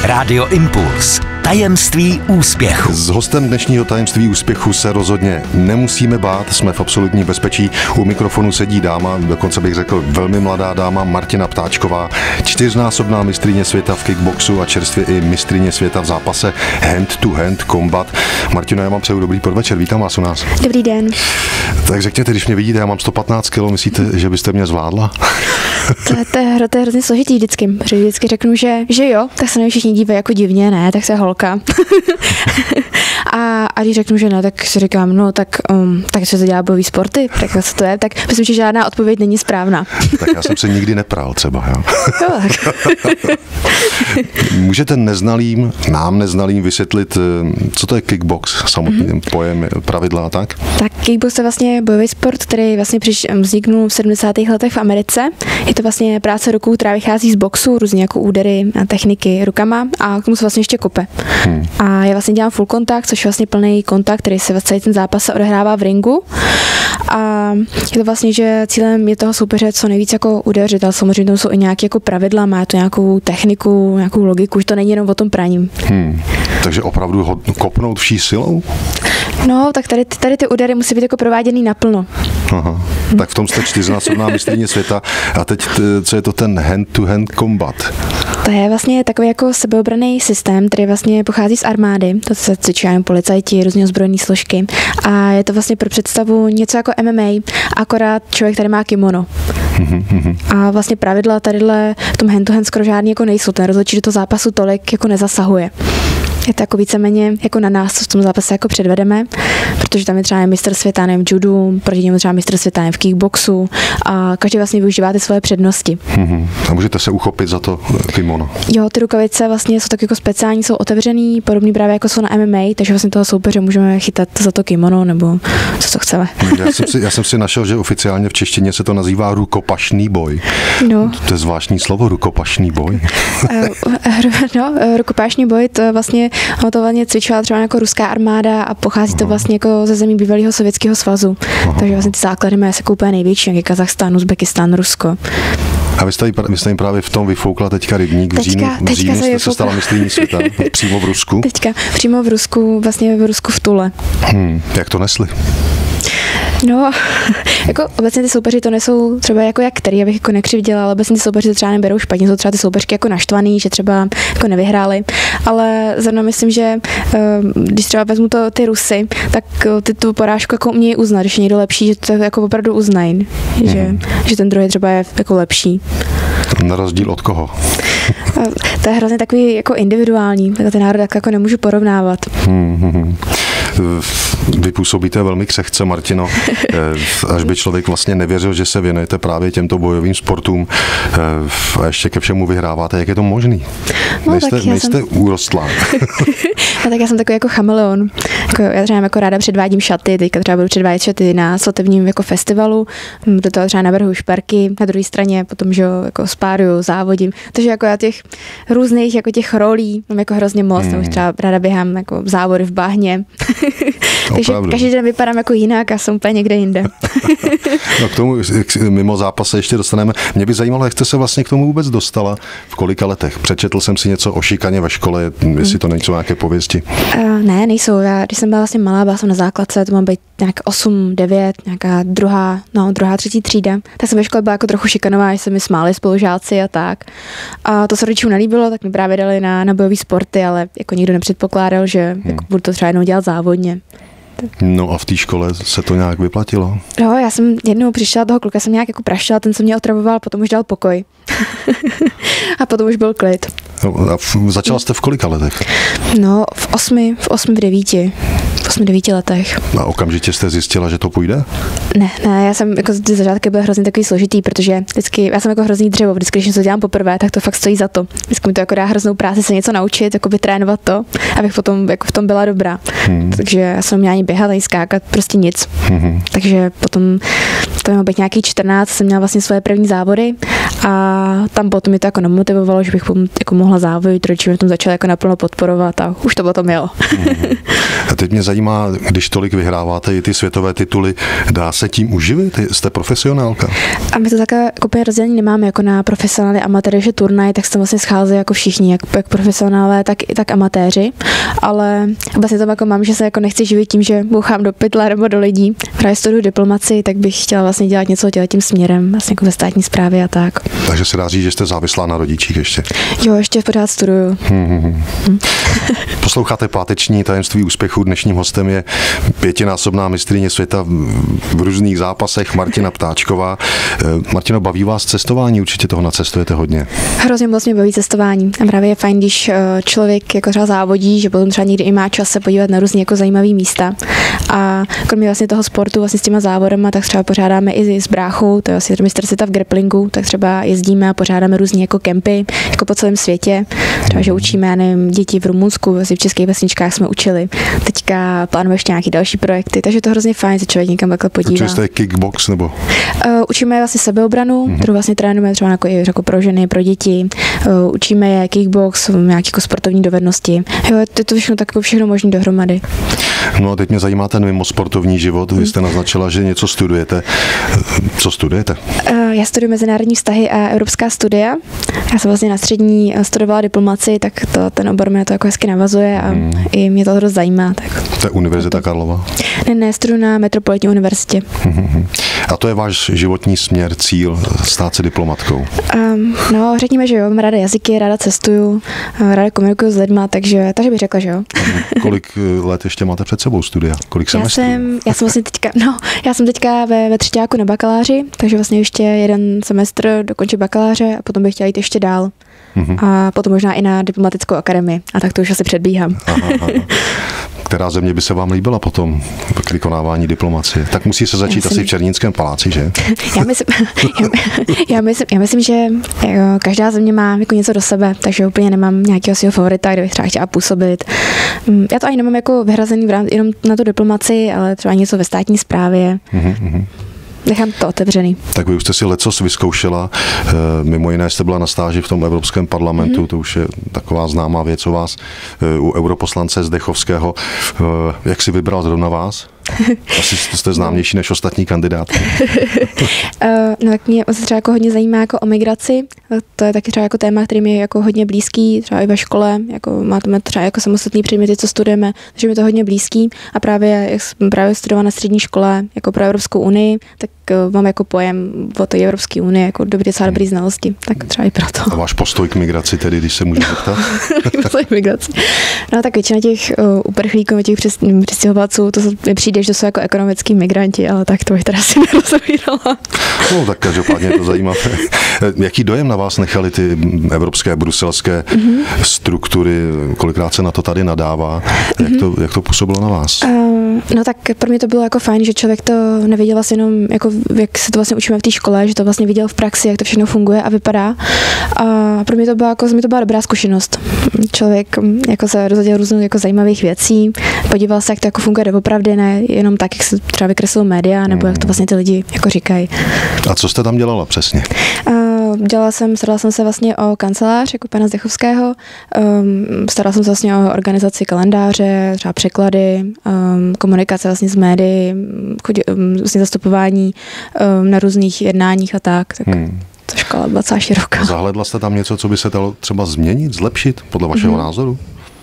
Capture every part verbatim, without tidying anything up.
Rádio Impuls. Tajemství úspěchu. S hostem dnešního tajemství úspěchu se rozhodně nemusíme bát, jsme v absolutní bezpečí. U mikrofonu sedí dáma, dokonce bych řekl velmi mladá dáma, Martina Ptáčková, čtyřnásobná mistryně světa v kickboxu a čerstvě i mistryně světa v zápase hand to hand combat. Martino, já vám přeju dobrý podvečer, vítám vás u nás. Dobrý den. Tak řekněte, když mě vidíte, já mám sto patnáct kilo, myslíte, že byste mě zvládla? To, to, je, to je hrozně složitý vždycky, protože vždycky řeknu, že, že jo, tak se na mě všichni dívají jako divně, ne, tak se holka. a, a když řeknu, že ne, tak si říkám, no tak, um, tak se to dělá bojový sporty, tak co to je, tak myslím, že žádná odpověď není správná. Tak já jsem se nikdy nepral třeba, jo. Jo, tak. Můžete neznalým, nám neznalým vysvětlit, co to je kickbox, samotný mm-hmm. pojem, pravidla a tak? Tak kickbox je vlastně bojový sport, který vlastně přiš, vzniknul v sedmdesátých letech v Americe. Je to vlastně práce rukou, která vychází z boxu, různě jako údery a techniky rukama a k tomu se vlastně ještě kope. Hmm. A já vlastně dělám full kontakt, což je vlastně plný kontakt, který se celý ten zápas se odehrává v ringu. A je to vlastně, že cílem je toho soupeře co nejvíc jako udeřit, ale samozřejmě tam jsou i nějaké jako pravidla, má to nějakou techniku, nějakou logiku, že to není jenom o tom praním. Hmm. Takže opravdu ho kopnout vší silou? No, tak tady, tady ty údery musí být jako prováděný naplno. Aha. Hmm. Tak v tom jste čtyřnásobná mistryně světa. A teď, co je to ten hand-to-hand combat? To je vlastně takový jako sebeobranný systém, který vlastně pochází z armády. To se cvičí policajti, různě ozbrojený složky. A je to vlastně pro představu něco jako M M A, akorát člověk, který má kimono. Mm-hmm. A vlastně pravidla tadyhle v tom hand-to-hand skoro žádný jako nejsou. Ten rozhodčí do toho zápasu tolik jako nezasahuje. Je to jako víceméně jako na nás, co v tom zápase jako předvedeme, protože tam je třeba mistr světa nevím, v judu, proti němu třeba mistr světa nevím, v kickboxu a každý vlastně využívá ty svoje přednosti. Mm-hmm. A můžete se uchopit za to kimono? Jo, ty rukavice vlastně jsou tak jako speciální, jsou otevřený, podobný právě jako jsou na M M A, takže vlastně toho soupeře můžeme chytat za to kimono nebo co to chceme. Já jsem si, já jsem si našel, že oficiálně v češtině se to nazývá rukopašný boj. No. To je zvláštní slovo, rukopašný boj. No, rukopašný boj, to vlastně ono to vlastně cvičila třeba jako ruská armáda a pochází to vlastně jako ze zemí bývalého Sovětského svazu. Aha. Takže vlastně ty základy mají asi úplně největší, jak je Kazachstán, Uzbekistán, Rusko. A vy jste, vy jste jim právě v tom vyfoukla teďka rybník v říjnu, v říjnu jste vyfoukla. Se stala mistryní světa přímo v Rusku. Teďka přímo v Rusku, vlastně v Rusku v Tule. Hmm, jak to nesli? No, jako obecně ty soupeři to nesou třeba jako jak který, abych jako nekřivděla, ale obecně ty soupeři to třeba neberou špatně, jsou třeba ty soupeřky jako naštvaný, že třeba jako nevyhráli, ale zrovna myslím, že když třeba vezmu to ty Rusy, tak ty tu porážku jako umějí uznat, když je někdo lepší, že to jako opravdu uznají, mm. že, že ten druhý třeba je jako lepší. Na rozdíl od koho? To je hrozně takový jako individuální, ten národ tak jako nemůžu porovnávat. Hmm. Vy působíte velmi křehce, Martino, až by člověk vlastně nevěřil, že se věnujete právě těmto bojovým sportům a ještě ke všemu vyhráváte. Jak je to možný? No, nejste nejste jsem... úrostlá. No, tak já jsem takový jako chameleon. Jako, já třeba jako ráda předvádím šaty, teďka třeba budu předvádět šaty na svatebním jako festivalu, do toho třeba navrhuji šperky, na druhé straně potom, že jako spáruju, závodím. Takže jako já těch různých jako těch rolí mám jako hrozně moc, hmm. už třeba ráda běhám jako závody v bahně. Takže každý den vypadám jako jinak a jsem úplně někde jinde. No k tomu mimo zápas se ještě dostaneme. Mě by zajímalo, jak jste se vlastně k tomu vůbec dostala, v kolika letech. Přečetl jsem si něco o šikaně ve škole, jestli to nejsou nějaké pověsti. Uh, ne, nejsou. Já, když jsem byla vlastně malá, byla jsem na základce, to má být nějak osm, devět, nějaká druhá, no druhá, třetí třída. Tak jsem ve škole byla jako trochu šikanová, že se mi smáli spolužáci a tak. A to se rodičům nelíbilo, tak mi právě dali na, na bojové sporty, ale jako nikdo nepředpokládal, že hmm. jako budu to třeba jednou dělat závodně. No a v té škole se to nějak vyplatilo? No, já jsem jednou přišla, toho kluka jsem nějak jako prašila, ten se mě otravoval, potom už dal pokoj. A potom už byl klid. No, a v, začala jste v kolika letech? No, v osmi, v osmi, v devíti. V osmi, devíti letech. A okamžitě jste zjistila, že to půjde? Ne, ne, já jsem jako ty začátky byl hrozně takový složitý, protože vždycky, já jsem jako hrozný dřevo, vždycky, když něco dělám poprvé, tak to fakt stojí za to. Vždycky mi to jako dá hroznou práci se něco naučit, jako by trénovat to, abych potom jako v tom byla dobrá. Hmm. Takže já jsem měla ani běhat, ani skákat, prostě nic. Hmm. Takže potom to mělo být nějaký čtrnáct, jsem měla vlastně svoje první závody a tam potom mi to jako nemotivovalo, že bych jako mohla závodit, rodiče mě tom začali jako naplno podporovat a už to potom jelo. Hmm. A teď mě zajímá, zajímá, když tolik vyhráváte i ty světové tituly, dá se tím uživit? Jste profesionálka? A my to takové úplně rozdělení nemáme jako na profesionály, amatéry, že turnaj, tak se vlastně scházejí jako všichni, jak, jak profesionálé, tak, tak amatéři, ale vlastně to jako mám, že se jako nechci živit tím, že bouchám do pytle nebo do lidí. Právě studuju diplomaci, tak bych chtěla vlastně dělat něco tím směrem, vlastně jako ve státní správě a tak. Takže se dá říct, že jste závislá na rodičích ještě? Jo, ještě pořád studuju. Hmm. Hmm. Posloucháte páteční Tajemství úspěchu. Dnešním hostem je pětinásobná mistryně světa v různých zápasech Martina Ptáčková. Martino, baví vás cestování? Určitě toho nacestujete hodně. Hrozně moc mě baví cestování. A právě je fajn, když člověk jako třeba závodí, že potom třeba někdy i má čas se podívat na různé jako zajímavé místa. A kromě vlastně toho sportu vlastně s těma závodama, tak třeba pořádáme i s bráchou, to je vlastně mistr světa v grapplingu, tak třeba jezdíme a pořádáme různé jako kempy jako po celém světě. Třeba, že učíme, nevím, děti v Rumunsku, vlastně v českých vesničkách jsme učili. Teďka plánujeme ještě nějaké další projekty, takže to hrozně fajn, se člověk někam takhle podívá. Učili jste kickbox nebo? Uh, učíme vlastně sebeobranu, mm-hmm. kterou vlastně trénujeme třeba jako, jako pro ženy, pro děti. Uh, učíme je kickbox, nějaké jako sportovní dovednosti. Jo, to je to všechno takové všechno možné dohromady. No a teď mě zajímá ten mimo sportovní život. Vy jste naznačila, že něco studujete. Co studujete? Uh, já studuji mezinárodní vztahy a evropská studia. Já jsem vlastně na střední studovala diplomaci, tak to, ten obor mě to jako hezky navazuje a hmm. i mě to hrozně zajímá. Tak. To je Univerzita Karlova? Ne, ne, studuji na Metropolitní univerzitě. Hmm. A to je váš životní směr, cíl, stát se diplomatkou? Um, no, řekněme, že jo, mám ráda jazyky, ráda cestuju, ráda komunikuju s lidma, takže, takže bych řekla, že jo. Kolik let ještě máte před sebou studia? Kolik semestrů? Já jsem, já jsem vlastně teďka, no, já jsem teďka ve, ve třetíku na bakaláři, takže vlastně ještě jeden semestr dokončit bakaláře a potom bych chtěla jít ještě dál. Mm-hmm. A potom možná i na diplomatickou akademii. A tak to už asi předbíhám. Aha, aha. Která země by se vám líbila potom k vykonávání diplomacie? Tak musí se začít myslím, asi v Černínském paláci, že? Já myslím, já, já, myslím, já myslím, že jo, každá země má jako něco do sebe, takže úplně nemám nějakého svého favorita, kde bych třeba chtěla působit. Já to ani nemám jako vyhrazený v rámci jenom na tu diplomaci, ale třeba něco ve státní správě. Mm-hmm. Nechám to otevřený. Tak vy už jste si lecos vyzkoušela, mimo jiné jste byla na stáži v tom Evropském parlamentu, mm-hmm. to už je taková známá věc o vás, u europoslance Zdechovského. Jak si vybral zrovna vás? Asi jste známější než ostatní kandidátky. No tak mě se třeba jako hodně zajímá jako o migraci. To je taky třeba jako téma, který mi je jako hodně blízký, třeba i ve škole. Jako máme třeba jako samostatný předměty, co studujeme, takže mi to hodně blízký. A právě jak jsem právě studovala na střední škole jako pro Evropskou unii, tak mám jako pojem o té Evropské unii jako dobrý, docela dobrý znalosti. Tak třeba i proto. A váš postoj k migraci tedy, když se můžu zeptat? Postoj k migraci. No tak většina těch uprchlíků, těch přistěhovalců, to mi přijde, že to jsou jako ekonomický migranti, ale tak to bych teda si nerozvídala. No tak každopádně je to zajímavé. Jaký dojem na vás nechaly ty evropské, bruselské mm-hmm. struktury? Kolikrát se na to tady nadává? Jak, mm-hmm. to, jak to působilo na vás? Uh, no tak pro mě to bylo jako fajn, že člověk to neviděl vlastně jenom, jako, jak se to vlastně učíme v té škole, že to vlastně viděl v praxi, jak to všechno funguje a vypadá. A pro mě to byla, jako, mě to byla dobrá zkušenost. Člověk jako se rozhodil různých jako zajímavých věcí, podíval se, jak to jako funguje doopravdy, ne jenom tak, jak se třeba vykreslují média, nebo jak to vlastně ty lidi jako říkají. A co jste tam dělala přesně? Uh, dělala jsem, starala jsem se vlastně o kancelář, jako pana Zdechovského, um, starala jsem se vlastně o organizaci kalendáře, třeba překlady, um, komunikace vlastně s médií, chodí, um, vlastně zastupování um, na různých jednáních a tak. tak. Hmm. Ta škola byla celá široká. Zahledla jste tam něco, co by se dalo třeba změnit, zlepšit, podle vašeho hmm. názoru?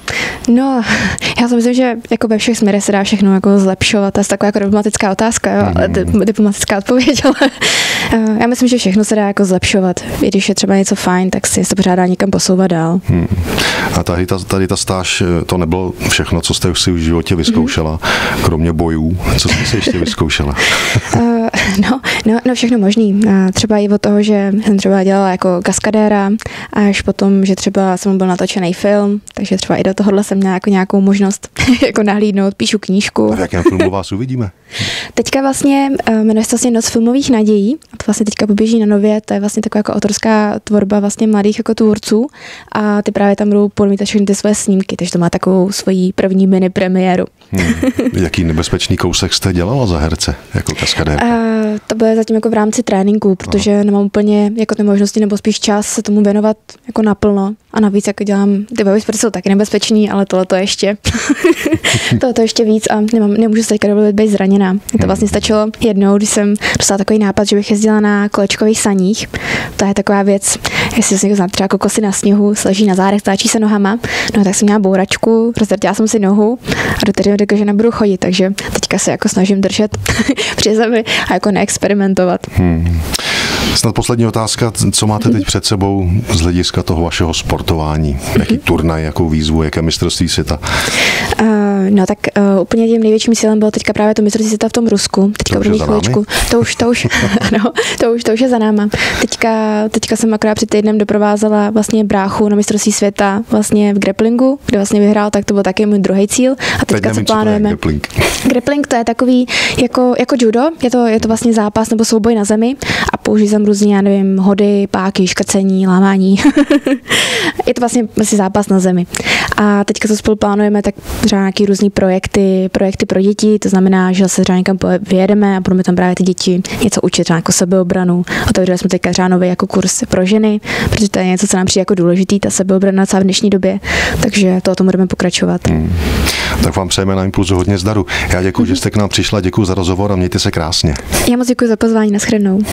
No, já si myslím, že jako ve všech směrech se dá všechno jako zlepšovat. To je taková jako diplomatická otázka, jo, ale diplomatická odpověď, ale uh, já myslím, že všechno se dá jako zlepšovat. I když je třeba něco fajn, tak si to pořád dá někam posouvat dál. Hmm. A tady ta, tady ta stáž, to nebylo všechno, co jste si v životě vyzkoušela, mm-hmm. kromě bojů. Co jste si ještě vyzkoušela? uh, no, no, no, všechno možný. Uh, třeba i od toho, že jsem třeba dělala jako kaskadéra, až potom, že třeba jsem byl natočený film, takže třeba i do tohohle jsem měla jako nějakou možnost jako nahlídnout, píšu knížku. A v jakém filmu vás uvidíme? Teďka vlastně jmenuje se vlastně Noc filmových nadějí. A to vlastně teďka poběží na Nově. To je vlastně taková jako autorská tvorba vlastně mladých jako tvůrců. A ty právě tam budou podmítat všechny ty své snímky, takže to má takovou svoji první mini premiéru. Hmm. Jaký nebezpečný kousek jste dělala za herce jako kaskadérka? Uh, to bylo zatím jako v rámci tréninku, protože Aha. nemám úplně jako ty možnosti nebo spíš čas se tomu věnovat jako naplno. A navíc jako dělám, ty bojové sporty jsou taky nebezpečný, ale tohle to ještě, tohle to ještě víc a nemám, nemůžu se teďka dovolit být zraněná. To vlastně stačilo jednou, když jsem dostala takový nápad, že bych jezdila na kolečkových saních. To je taková věc, jestli se někdo zná, třeba kokosy na sněhu, sleží na zádech, stáčí se nohama. No tak jsem měla bouračku, rozdrtila jsem si nohu a do té řekla, že nebudu chodit, takže teďka se jako snažím držet při zemi a jako neexperimentovat. Hmm. Snad poslední otázka, co máte teď před sebou z hlediska toho vašeho sportování? Jaký turnaj, jakou výzvu, jaké mistrovství světa? Uh, no tak uh, úplně tím největším cílem bylo teďka právě to mistrovství světa v tom Rusku. Teďka budu mít chvíličku. To už, to už, ano, to už, to už je za náma. Teďka, teďka jsem akorát před týdnem doprovázela vlastně bráchu na mistrovství světa vlastně v grapplingu, kde vlastně vyhrál, tak to byl taky můj druhý cíl. A teďka se plánujeme. Grappling. Grappling to je takový jako, jako judo, je to, je to vlastně zápas nebo souboj na zemi a použijí tam různě, já nevím, hody, páky, škrcení, lámání. Je to vlastně, vlastně zápas na zemi. A teďka to spolu plánujeme tak třeba nějaký různý projekty, projekty pro děti, to znamená, že se třeba někam vyjedeme a budeme tam právě ty děti něco učit, třeba jako sebeobranu. Otevřeli jsme teďka třeba nový jako kurz pro ženy, protože to je něco, co nám přijde jako důležitý, ta sebeobrana celá v dnešní době, takže to o tom budeme pokračovat. Hmm. Tak vám přejeme na Impulzu hodně zdaru. Já děkuji, hmm. že jste k nám přišla, děkuji za rozhovor a mějte se krásně. Já moc děkuji za pozvání, nashledanou.